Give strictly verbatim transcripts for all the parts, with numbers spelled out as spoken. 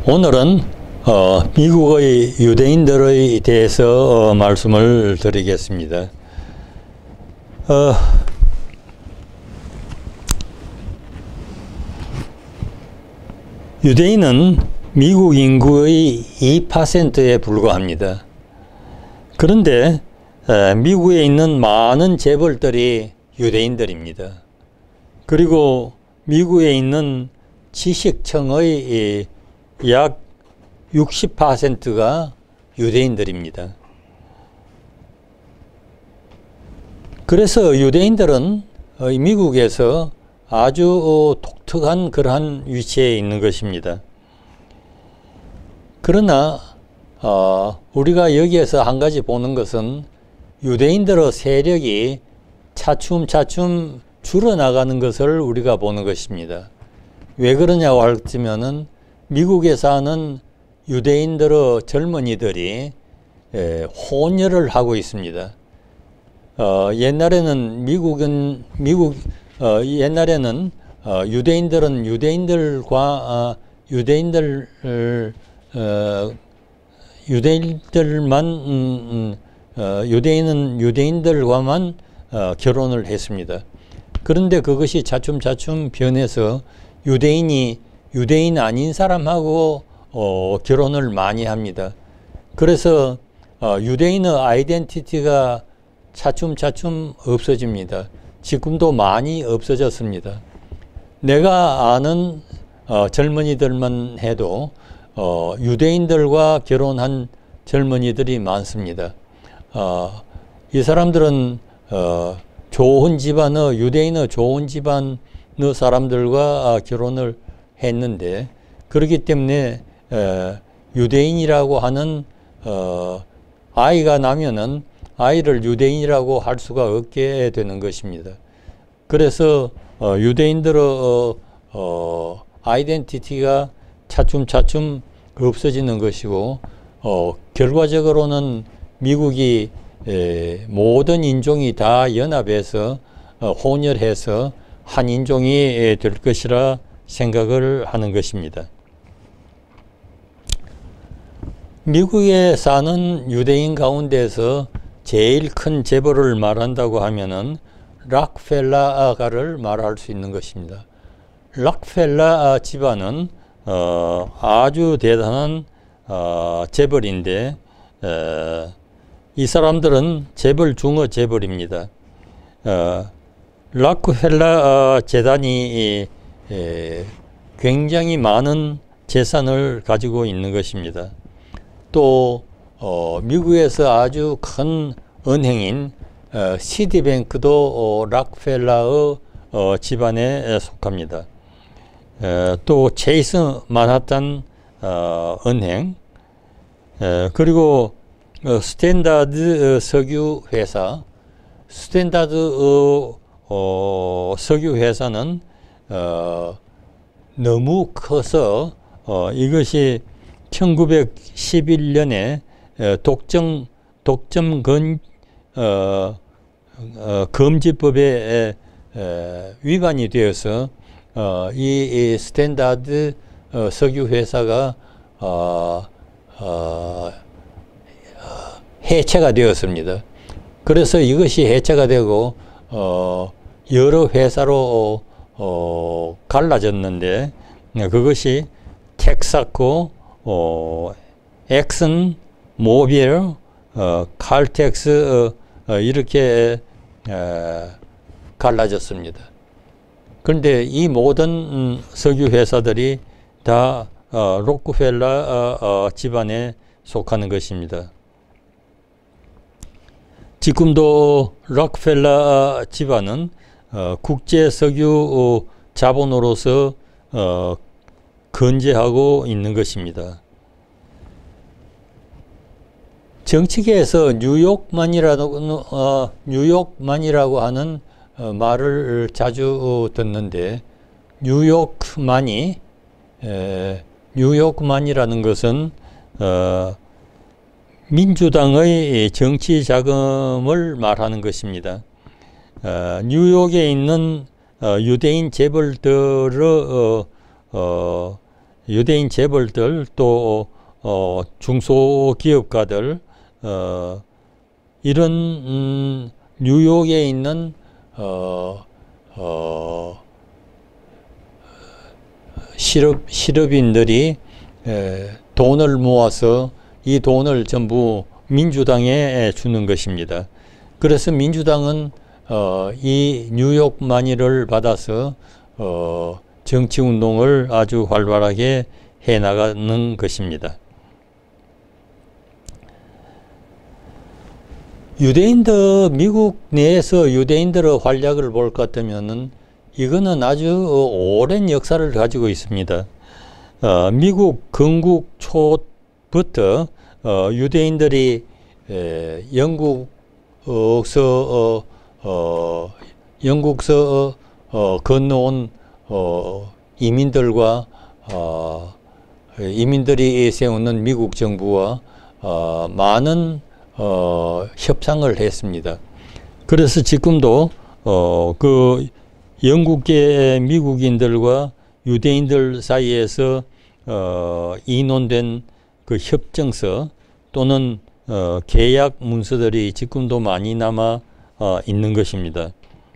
오늘은 어, 미국의 유대인들에 대해서 어, 말씀을 드리겠습니다. 어, 유대인은 미국 인구의 이 퍼센트에 불과합니다. 그런데 에, 미국에 있는 많은 재벌들이 유대인들입니다. 그리고 미국에 있는 지식층의 약 육십 퍼센트가 유대인들입니다. 그래서 유대인들은 미국에서 아주 독특한 그러한 위치에 있는 것입니다. 그러나 어, 우리가 여기에서 한 가지 보는 것은 유대인들의 세력이 차츰차츰 줄어나가는 것을 우리가 보는 것입니다. 왜 그러냐고 하면은 미국에 사는 유대인들의 젊은이들이 에, 혼혈을 하고 있습니다. 어, 옛날에는 미국은 미국 어, 옛날에는 어, 유대인들은 유대인들과 어, 유대인들 어, 유대인들만 음, 음, 어, 유대인은 유대인들과만 어, 결혼을 했습니다. 그런데 그것이 차츰차츰 변해서 유대인이 유대인 아닌 사람하고 어, 결혼을 많이 합니다. 그래서 어, 유대인의 아이덴티티가 차츰차츰 없어집니다. 지금도 많이 없어졌습니다. 내가 아는 어, 젊은이들만 해도 어, 유대인들과 결혼한 젊은이들이 많습니다. 어, 이 사람들은 어, 좋은 집안의 유대인의 좋은 집안의 사람들과 결혼을 했는데, 그렇기 때문에 에, 유대인이라고 하는 어, 아이가 나면은 아이를 유대인이라고 할 수가 없게 되는 것입니다. 그래서 어, 유대인들의 어, 어, 아이덴티티가 차츰차츰 없어지는 것이고, 어, 결과적으로는 미국이 에, 모든 인종이 다 연합해서 어, 혼혈해서 한 인종이 될 것이라 생각을 하는 것입니다. 미국에 사는 유대인 가운데서 제일 큰 재벌을 말한다고 하면은 락펠러가를 말할 수 있는 것입니다. 락펠러 집안은 어, 아주 대단한 어, 재벌인데 어, 이 사람들은 재벌 중의 재벌입니다. 어, 락펠러 재단이 에, 굉장히 많은 재산을 가지고 있는 것입니다. 또 어, 미국에서 아주 큰 은행인 어, 시티뱅크도 어, 락펠러의 어, 집안에 속합니다. 에, 또 체이스 만하탄 어, 은행, 에, 그리고 어, 스탠다드 석유 회사, 스탠다드 어, 어, 석유 회사는 어, 너무 커서 어, 이것이 천구백십일 년에 어, 독점 독점 건 어, 어, 금지법에 에, 위반이 되어서 어, 이, 이 스탠다드 어, 석유 회사가 어, 어, 해체가 되었습니다. 그래서 이것이 해체가 되고 어, 여러 회사로 어, 갈라졌는데, 그것이 텍사코, 어, 엑슨, 모빌, 어, 칼텍스 어, 어, 이렇게 어, 갈라졌습니다. 그런데 이 모든 음, 석유 회사들이 다 어, 록펠러 어, 어, 집안에 속하는 것입니다. 지금도 록펠러 집안은 어, 국제 석유 어, 자본으로서 어, 건재하고 있는 것입니다. 정치계에서 뉴욕만이라고, 어, 뉴욕만이라고 하는 어, 말을 자주 듣는데, 뉴욕만이 에, 뉴욕만이라는 것은 어, 민주당의 정치 자금을 말하는 것입니다. 어, 뉴욕에 있는 어, 유대인 재벌들의 어, 어, 유대인 재벌들 또 어, 중소기업가들 어, 이런 음, 뉴욕에 있는 어, 어, 실업, 실업인들이 에, 돈을 모아서 이 돈을 전부 민주당에 주는 것입니다. 그래서 민주당은 어, 이 뉴욕 마니를 받아서 어, 정치 운동을 아주 활발하게 해 나가는 것입니다. 유대인들, 미국 내에서 유대인들의 활약을 볼 것 같으면은 이거는 아주 오랜 역사를 가지고 있습니다. 어, 미국 건국 초부터 어, 유대인들이 에, 영국서 어, 어, 영국서 어, 건너온 어, 이민들과 어, 이민들이 세우는 미국 정부와 어, 많은 어, 협상을 했습니다. 그래서 지금도 어, 그 영국계 미국인들과 유대인들 사이에서 어, 인원된 그 협정서 또는 어, 계약 문서들이 지금도 많이 남아 어, 있는 것입니다.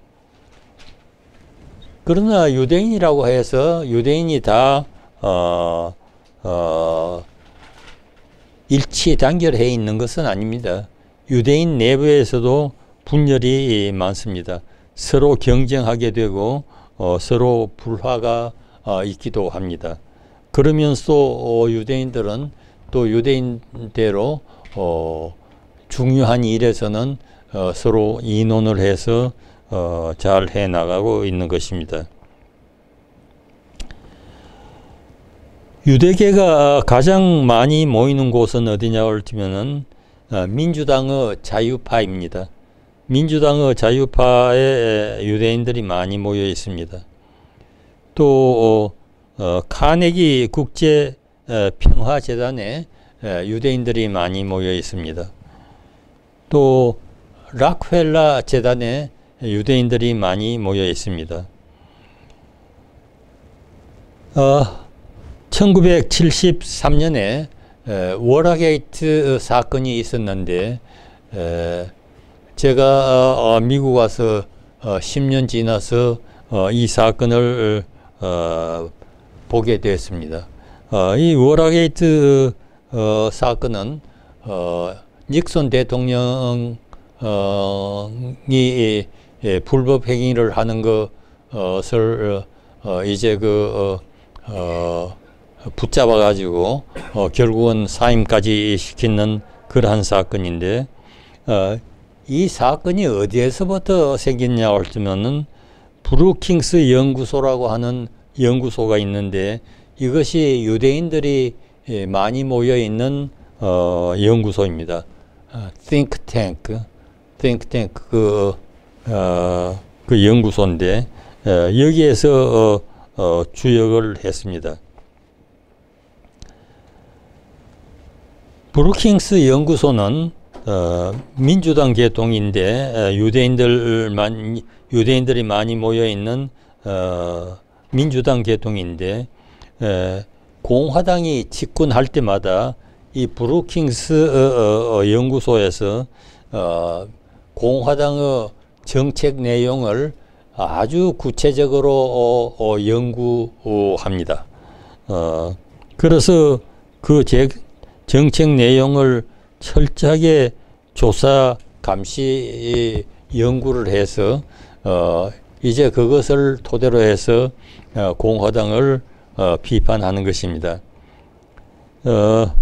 그러나 유대인이라고 해서 유대인이 다 어, 어, 일치 단결해 있는 것은 아닙니다. 유대인 내부에서도 분열이 많습니다. 서로 경쟁하게 되고 어, 서로 불화가 어, 있기도 합니다. 그러면서 어, 유대인들은 또 유대인대로 어, 중요한 일에서는 어, 서로 이논을 해서 어, 잘 해나가고 있는 것입니다. 유대계가 가장 많이 모이는 곳은 어디냐고 하면은 어, 민주당의 자유파입니다. 민주당의 자유파에 유대인들이 많이 모여 있습니다. 또 어, 어, 카네기 국제 어, 평화재단에 어, 유대인들이 많이 모여 있습니다. 또 락펠러 재단에 유대인들이 많이 모여 있습니다. 어, 천구백칠십삼 년에 에, 워라게이트 사건이 있었는데 에, 제가 어, 미국 와서 어, 십 년 지나서 어, 이 사건을 어, 보게 되었습니다. 어, 이 워라게이트 어, 사건은 어, 닉슨 대통령이 예, 예, 불법 행위를 하는 것을 어, 이제 그 어, 어, 붙잡아 가지고 어, 결국은 사임까지 시키는 그러한 사건인데 어, 이 사건이 어디에서부터 생겼냐고 하면은 브루킹스 연구소라고 하는 연구소가 있는데 이것이 유대인들이 많이 모여 있는 어, 연구소입니다. 어, think tank, think tank 그, 어, 그 연구소인데 어, 여기에서 어, 어, 주역을 했습니다. 브루킹스 연구소는 어, 민주당 계통인데 어, 유대인들만 유대인들이 많이 모여 있는 어, 민주당 계통인데 에, 공화당이 집권할 때마다 이 브루킹스 어, 어, 연구소에서 어, 공화당의 정책 내용을 아주 구체적으로 어, 어, 연구합니다. 어, 그래서 그 제, 정책 내용을 철저하게 조사, 감시, 연구를 해서 어, 이제 그것을 토대로 해서 어, 공화당을 어, 비판하는 것입니다. 어,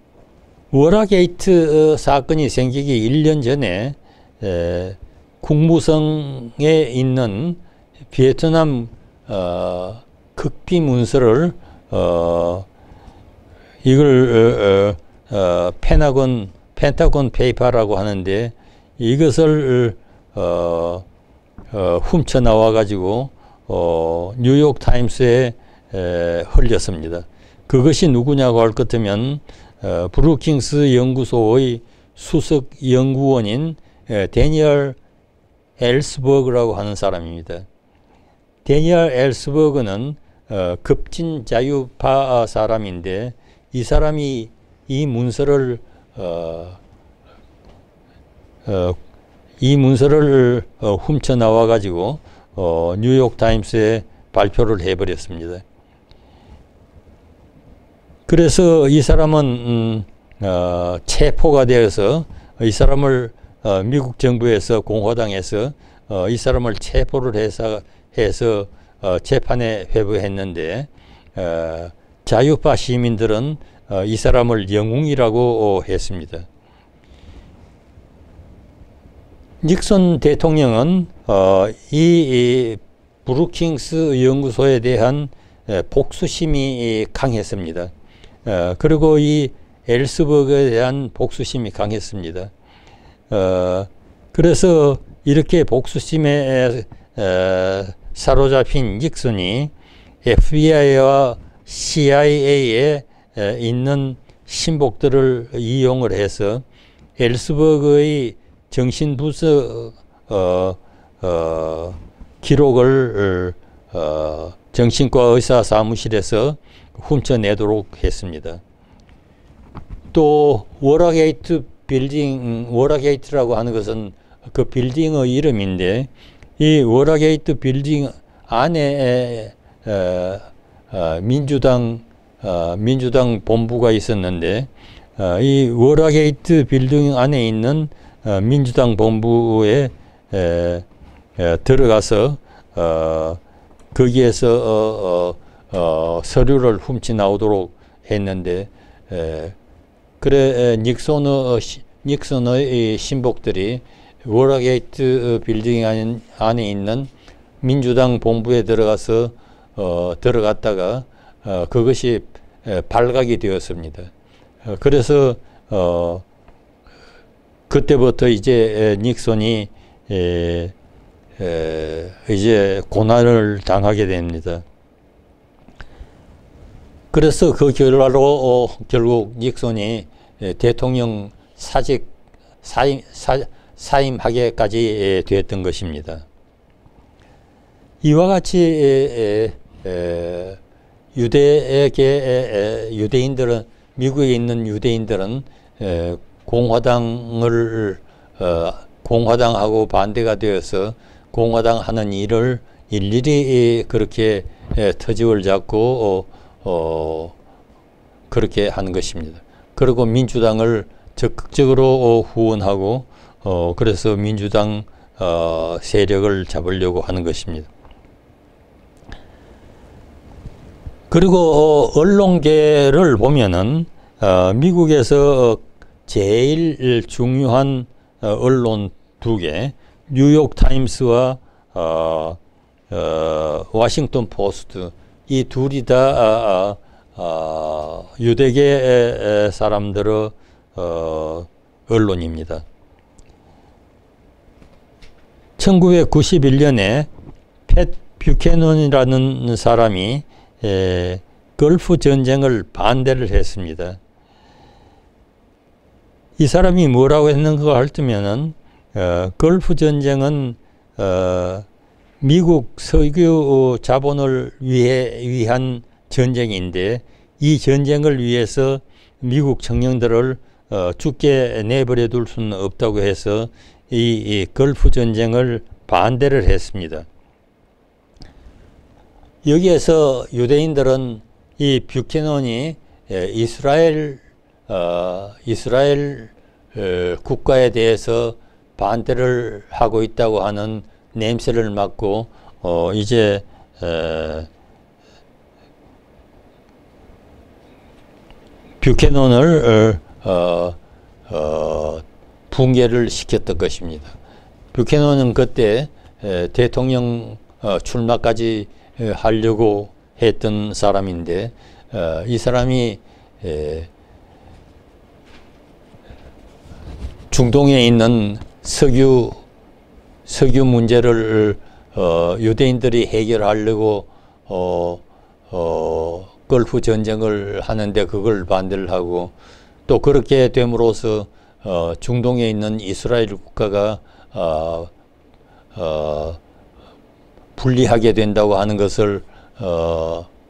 워라게이트 어, 사건이 생기기 일 년 전에 에, 국무성에 있는 베트남 어, 극비 문서를 어, 이걸 어, 어, 페나곤 펜타곤 페이퍼라고 하는데 이것을 어, 어, 훔쳐 나와 가지고 어, 뉴욕 타임스에 에, 흘렸습니다. 그것이 누구냐고 할 것 같으면 어, 브루킹스 연구소의 수석 연구원인 에, 데니얼 엘스버그라고 하는 사람입니다. 데니얼 엘스버그는 어, 급진 자유파 사람인데 이 사람이 이 문서를 어, 어, 이 문서를 어, 훔쳐 나와 가지고 어, 뉴욕 타임스에 발표를 해버렸습니다. 그래서 이 사람은 음, 어, 체포가 되어서 이 사람을 어, 미국 정부에서 공화당에서 어, 이 사람을 체포를 해서 해서 어, 재판에 회부했는데 어, 자유파 시민들은 어, 이 사람을 영웅이라고 했습니다. 닉슨 대통령은 어, 이, 이 브루킹스 연구소에 대한 복수심이 강했습니다. 어, 그리고 이 엘스버그에 대한 복수심이 강했습니다. 어, 그래서 이렇게 복수심에 에, 사로잡힌 닉슨이 에프비아이와 씨아이에이에 에, 있는 신복들을 이용을 해서 엘스버그의 정신부서 어, 어, 기록을 어, 정신과 의사 사무실에서 훔쳐내도록 했습니다. 또 워라게이트 빌딩, 워라게이트라고 하는 것은 그 빌딩의 이름인데 이 워라게이트 빌딩 안에 어, 어, 민주당 어, 민주당 본부가 있었는데 어, 이 워라게이트 빌딩 안에 있는 어, 민주당 본부에 에, 에, 들어가서 어, 거기에서 어, 어, 어, 서류를 훔치 나오도록 했는데 에, 그래 에, 닉슨의, 닉슨의 신복들이 워라게이트 빌딩 안, 안에 있는 민주당 본부에 들어가서 어, 들어갔다가 어, 그것이 에, 발각이 되었습니다. 어, 그래서 어, 그때부터 이제 닉슨이 에, 에, 이제 고난을 당하게 됩니다. 그래서 그 결과로 어, 결국 닉슨이 대통령 사직 사임, 사, 사임하게까지 되었던 것입니다. 이와 같이 에, 에, 유대계 유대인들은 미국에 있는 유대인들은 에, 공화당을 어, 공화당하고 반대가 되어서 공화당 하는 일을 일일이 그렇게 에, 터집을 잡고 어, 어, 그렇게 하는 것입니다. 그리고 민주당을 적극적으로 후원하고 어, 그래서 민주당 어, 세력을 잡으려고 하는 것입니다. 그리고 어, 언론계를 보면은 어, 미국에서 제일 중요한 어, 언론 두 개, 뉴욕 타임스와 어, 어, 워싱턴 포스트, 이 둘이 다 아, 아, 유대계 사람들의 어, 언론입니다. 천구백구십일 년에 팻 뷰캐넌이라는 사람이 에, 걸프 전쟁을 반대를 했습니다. 이 사람이 뭐라고 했는가 할 때면은 어, 걸프 전쟁은 어, 미국 석유 자본을 위해 위한 전쟁인데 이 전쟁을 위해서 미국 청년들을 어, 죽게 내버려 둘 수는 없다고 해서 이, 이 걸프 전쟁을 반대를 했습니다. 여기에서 유대인들은 이 뷰캐넌이 이스라엘 어, 이스라엘 어, 국가에 대해서 반대를 하고 있다고 하는 냄새를 맡고 어, 이제 어, 뷰캐넌을 어, 어, 붕괴를 시켰던 것입니다. 뷰캐넌은 그때 에, 대통령 어, 출마까지 에, 하려고 했던 사람인데 어, 이 사람이 에, 중동에 있는 석유 석유 문제를 어, 유대인들이 해결하려고 어, 어, 걸프 전쟁을 하는데 그걸 반대를 하고 또 그렇게 됨으로써 어, 중동에 있는 이스라엘 국가가 어, 어, 분리하게 된다고 하는 것을 어,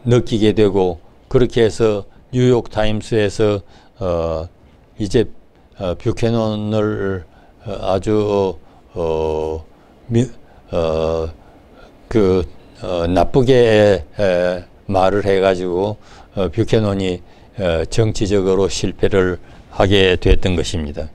느끼게 되고, 그렇게 해서 뉴욕 타임스에서 어, 이제 어, 뷰캐넌을 어, 아주 어, 미, 어, 그 어, 나쁘게 에, 말을 해가지고 어, 뷰캐넌이 어, 정치적으로 실패를 하게 됐던 것입니다.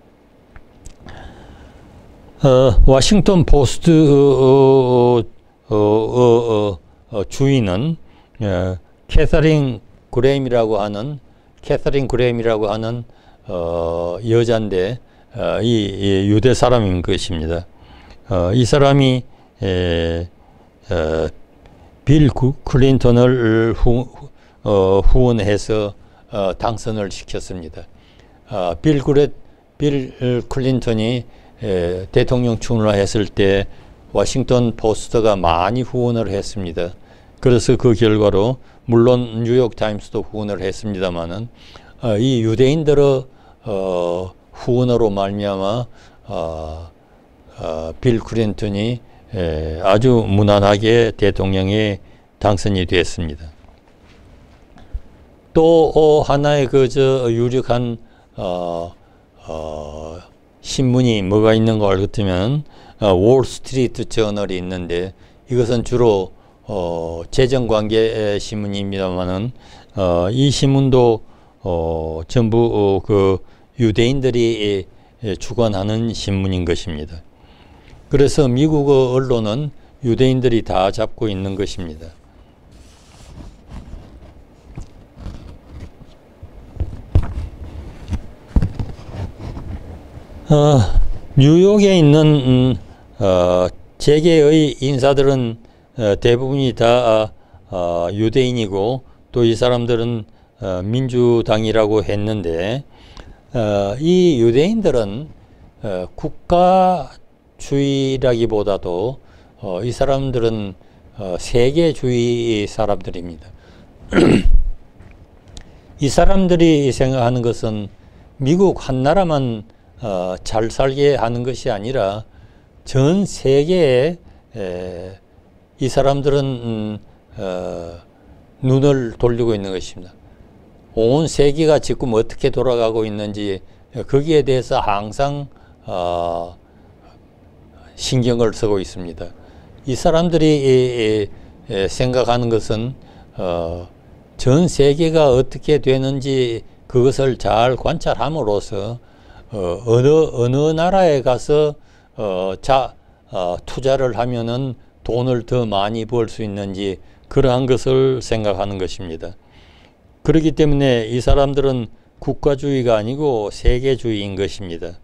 어, 워싱턴 포스트 어, 어, 어, 어, 주인은 어, 캐서린 그레임이라고 하는 캐서린 그레임이라고 하는 어, 여자인데 어, 이, 이 유대 사람인 것입니다. 어, 이 사람이 에, 어, 빌 클린턴을 후, 어, 후원해서 어, 당선을 시켰습니다. 어, 빌, 그레, 빌 클린턴이 에, 대통령 출마했을 때 워싱턴 포스트가 많이 후원을 했습니다. 그래서 그 결과로 물론 뉴욕 타임스도 후원을 했습니다만은 어, 이 유대인들의 어, 후원으로 말미암아 어, 어, 빌 클린턴이 에, 아주 무난하게 대통령에 당선이 됐습니다. 또 어, 하나의 그저 유력한 어, 어, 신문이 뭐가 있는가 같으면 어, 월스트리트 저널이 있는데 이것은 주로 어, 재정관계 신문입니다만은 어, 이 신문도 어, 전부 어, 그 유대인들이 주관하는 신문인 것입니다. 그래서 미국의 언론은 유대인들이 다 잡고 있는 것입니다. 어, 뉴욕에 있는 음, 어, 재계의 인사들은 어, 대부분이 다 어, 유대인이고 또 이 사람들은 어, 민주당이라고 했는데 어, 이 유대인들은 어, 국가주의라기보다도 어, 이 사람들은 어, 세계주의 사람들입니다. 이 사람들이 생각하는 것은 미국 한 나라만 어, 잘 살게 하는 것이 아니라 전 세계에 에, 이 사람들은 음, 어, 눈을 돌리고 있는 것입니다. 온 세계가 지금 어떻게 돌아가고 있는지 거기에 대해서 항상 어, 신경을 쓰고 있습니다. 이 사람들이 에, 에, 생각하는 것은 어, 전 세계가 어떻게 되는지 그것을 잘 관찰함으로써 어, 어느 어느 나라에 가서 어, 자 어, 투자를 하면은 돈을 더 많이 벌 수 있는지 그러한 것을 생각하는 것입니다. 그렇기 때문에 이 사람들은 국가주의가 아니고 세계주의인 것입니다.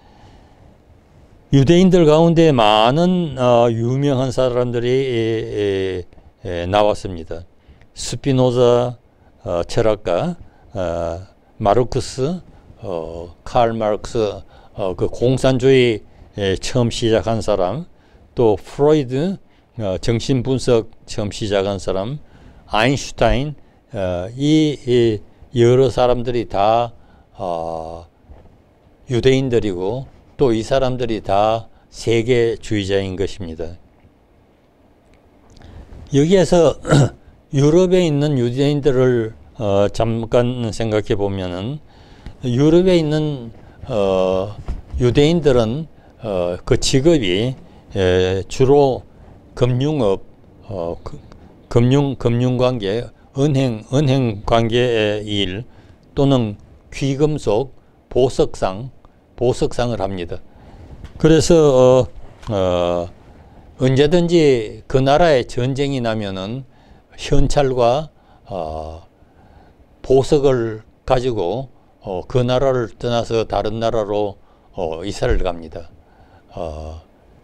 유대인들 가운데 많은 어, 유명한 사람들이 에, 에, 에, 나왔습니다. 스피노자 어, 철학가, 어, 마르크스, 어, 칼 마르크스, 어, 그 공산주의 에, 처음 시작한 사람, 또 프로이드, 어, 정신분석 처음 시작한 사람, 아인슈타인, 어, 이, 이 여러 사람들이 다 어, 유대인들이고 또 이 사람들이 다 세계주의자인 것입니다. 여기에서 유럽에 있는 유대인들을 어, 잠깐 생각해 보면은 유럽에 있는 어, 유대인들은 어, 그 직업이 에, 주로 금융업, 어, 그, 금융 금융관계, 은행 은행 관계의 일 또는 귀금속, 보석상 보석상을 합니다. 그래서 어, 어, 언제든지 그 나라에 전쟁이 나면은 현찰과 어, 보석을 가지고 어, 그 나라를 떠나서 다른 나라로 어, 이사를 갑니다. 어,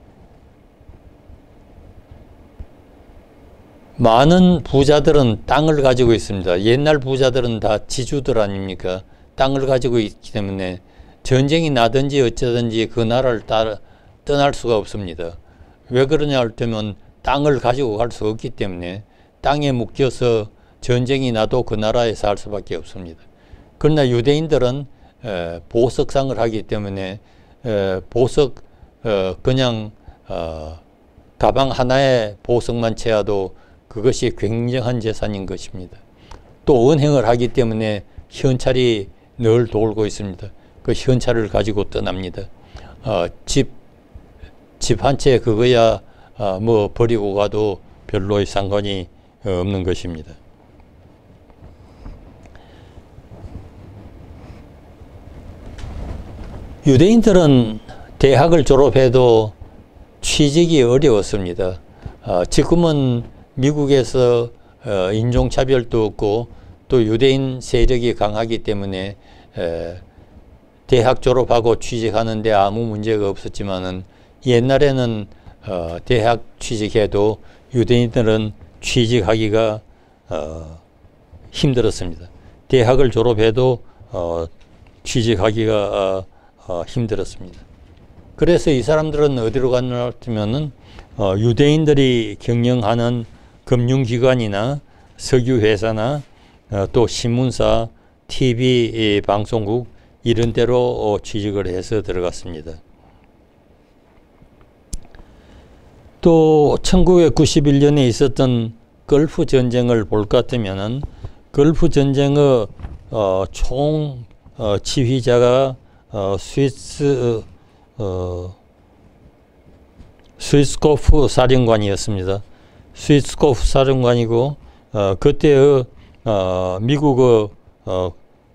많은 부자들은 땅을 가지고 있습니다. 옛날 부자들은 다 지주들 아닙니까? 땅을 가지고 있기 때문에 전쟁이 나든지 어쩌든지 그 나라를 따라 떠날 수가 없습니다. 왜 그러냐 할 때면 땅을 가지고 갈 수 없기 때문에 땅에 묶여서 전쟁이 나도 그 나라에 살 수밖에 없습니다. 그러나 유대인들은 에, 보석상을 하기 때문에 에, 보석 어, 그냥 어, 가방 하나에 보석만 채워도 그것이 굉장한 재산인 것입니다. 또 은행을 하기 때문에 현찰이 늘 돌고 있습니다. 그 현찰을 가지고 떠납니다. 어, 집, 집 한 채 그거야 어, 뭐 버리고 가도 별로의 상관이 없는 것입니다. 유대인들은 대학을 졸업해도 취직이 어려웠습니다. 어, 지금은 미국에서 어, 인종차별도 없고 또 유대인 세력이 강하기 때문에 에, 대학 졸업하고 취직하는데 아무 문제가 없었지만은 옛날에는 어, 대학 취직해도 유대인들은 취직하기가 어, 힘들었습니다. 대학을 졸업해도 어, 취직하기가 어, 어, 힘들었습니다. 그래서 이 사람들은 어디로 갔느냐 하면은 어, 유대인들이 경영하는 금융기관이나 석유회사나 어, 또 신문사, 티비 방송국 이런 데로 어, 취직을 해서 들어갔습니다. 또 천구백구십일 년에 있었던 걸프 전쟁을 볼 것 같으면은 걸프 전쟁의 어, 총 어, 지휘자가 어, 스위스 어, 스위스코프 사령관이었습니다. 스위스코프 사령관이고 어, 그때의 어, 미국의 어,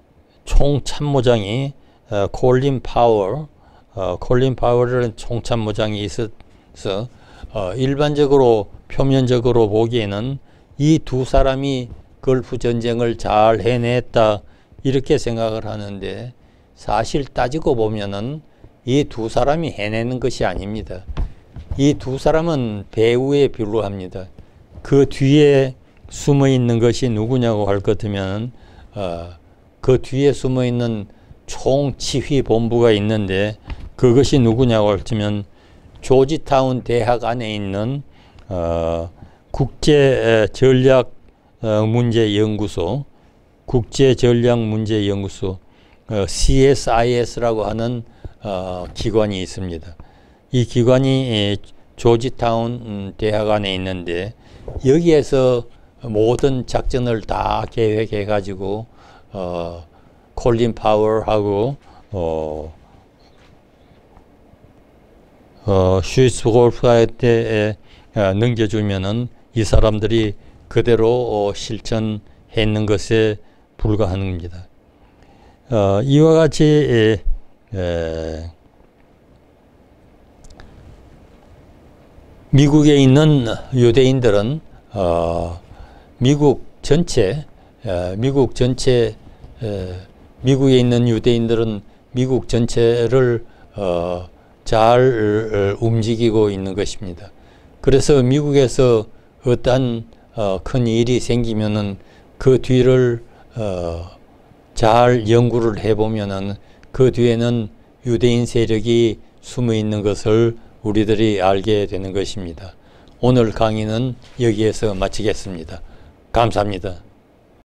총참모장이 어, 콜린 파월, 어, 콜린 파월이라는 총참모장이 있어서 어, 일반적으로 표면적으로 보기에는 이 두 사람이 걸프 전쟁을 잘 해냈다 이렇게 생각을 하는데 사실 따지고 보면은 이 두 사람이 해내는 것이 아닙니다. 이 두 사람은 배후에 불과합니다. 그 뒤에 숨어 있는 것이 누구냐고 할 것 같으면 어, 그 뒤에 숨어 있는 총지휘 본부가 있는데 그것이 누구냐고 하면 조지타운 대학 안에 있는 어, 국제 전략 문제 연구소, 국제 전략 문제 연구소 어, 씨에스아이에스라고 하는 어, 기관이 있습니다. 이 기관이 조지타운 대학 안에 있는데 여기에서 모든 작전을 다 계획해 가지고 어, 콜린 파월하고 어, 어, 슈이스골프한테 어, 넘겨주면은 이 사람들이 그대로 어, 실천했는 것에 불과한 겁니다. 어, 이와 같이 에, 에, 미국에 있는 유대인들은 어, 미국 전체, 에, 미국 전체, 에, 미국에 있는 유대인들은 미국 전체를 어, 잘 움직이고 있는 것입니다. 그래서 미국에서 어떠한 어, 큰 일이 생기면은 그 뒤를 어, 잘 연구를 해보면은 그 뒤에는 유대인 세력이 숨어 있는 것을 우리들이 알게 되는 것입니다. 오늘 강의는 여기에서 마치겠습니다. 감사합니다.